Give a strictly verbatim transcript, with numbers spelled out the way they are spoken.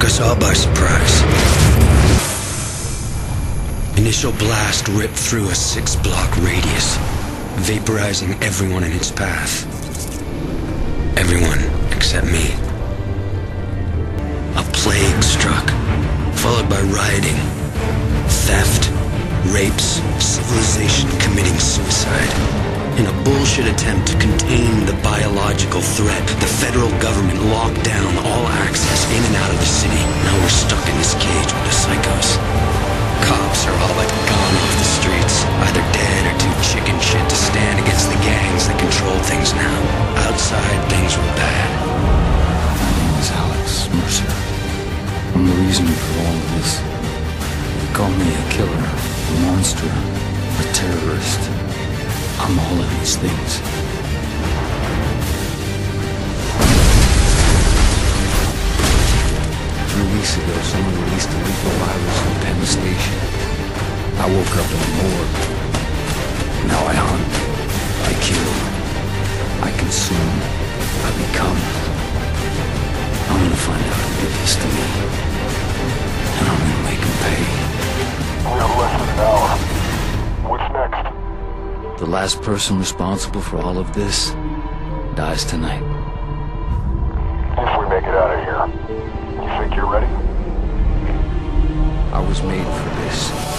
took us all by surprise. Initial blast ripped through a six-block radius, vaporizing everyone in its path. Everyone except me. A plague struck, followed by rioting, theft, rapes, civilization committing suicide. In a bullshit attempt to contain the biological threat, the federal government locked down all access in and out of the city. Now we're stuck in this cage with the psychos. Cops are all but gone off the streets, either dead or too chicken shit to stand against the gangs that control things now. Outside, things were bad. My name is Alex Mercer. I'm the reason for all of this. They call me a killer, a monster, a terrorist. I'm all of these things. Three weeks ago, someone released a lethal virus from Penn Station. I woke up in a morgue. Now I hunt. I kill. I consume. I become. I'm gonna find out who did this to me. And I'm gonna make him pay. We have less than an hour. What's next? The last person responsible for all of this dies tonight. If we make it out of here, you think you're ready? I was made for this.